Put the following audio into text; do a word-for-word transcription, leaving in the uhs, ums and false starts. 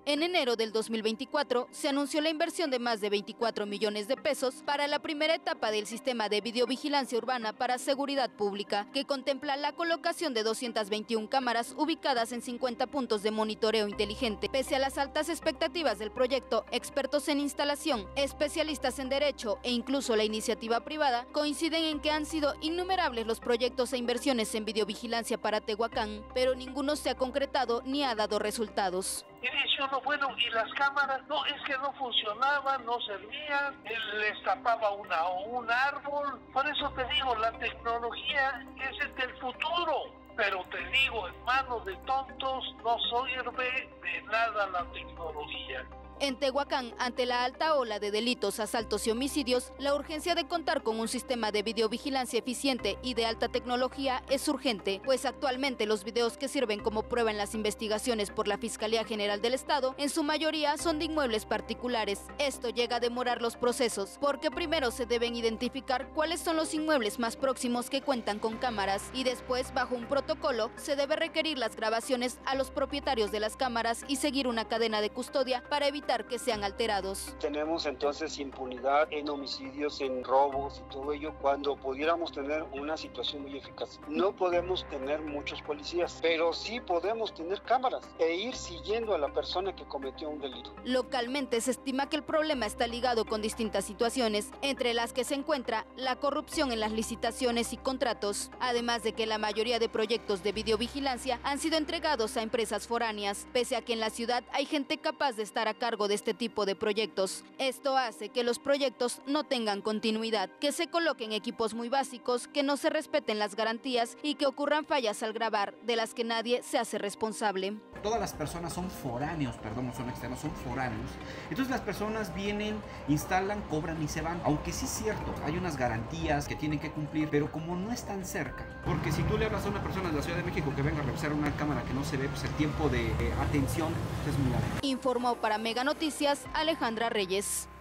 En enero del dos mil veinticuatro se anunció la inversión de más de veinticuatro millones de pesos para la primera etapa del sistema de videovigilancia urbana para seguridad pública, que contempla la colocación de doscientas veintiuna cámaras ubicadas en cincuenta puntos de monitoreo inteligente. Pese a las altas expectativas del proyecto, expertos en instalación, especialistas en derecho e incluso la iniciativa privada coinciden en que han sido innumerables los proyectos e inversiones en videovigilancia para Tehuacán, pero ninguno se ha concretado ni ha dado resultados. Y dice uno, bueno, y las cámaras, no, es que no funcionaban, no servían, les tapaba una, un árbol. Por eso te digo, la tecnología es del futuro. Pero te digo, en manos de tontos no sirve de nada la tecnología. En Tehuacán, ante la alta ola de delitos, asaltos y homicidios, la urgencia de contar con un sistema de videovigilancia eficiente y de alta tecnología es urgente, pues actualmente los videos que sirven como prueba en las investigaciones por la Fiscalía General del Estado, en su mayoría son de inmuebles particulares. Esto llega a demorar los procesos, porque primero se deben identificar cuáles son los inmuebles más próximos que cuentan con cámaras y después, bajo un protocolo, se debe requerir las grabaciones a los propietarios de las cámaras y seguir una cadena de custodia para evitar que sean alterados. Tenemos entonces impunidad en homicidios, en robos y todo ello, cuando pudiéramos tener una situación muy eficaz. No podemos tener muchos policías, pero sí podemos tener cámaras e ir siguiendo a la persona que cometió un delito. Localmente se estima que el problema está ligado con distintas situaciones, entre las que se encuentra la corrupción en las licitaciones y contratos, además de que la mayoría de proyectos de videovigilancia han sido entregados a empresas foráneas, pese a que en la ciudad hay gente capaz de estar a cargo de este tipo de proyectos. Esto hace que los proyectos no tengan continuidad, que se coloquen equipos muy básicos, que no se respeten las garantías y que ocurran fallas al grabar, de las que nadie se hace responsable. Todas las personas son foráneos, perdón, no son externos, son foráneos. Entonces las personas vienen, instalan, cobran y se van. Aunque sí es cierto, hay unas garantías que tienen que cumplir, pero como no están cerca. Porque si tú le hablas a una persona de la Ciudad de México que venga a revisar una cámara que no se ve, pues el tiempo de eh, atención es muy largo. Informó para Mega Noticias Alejandra Reyes.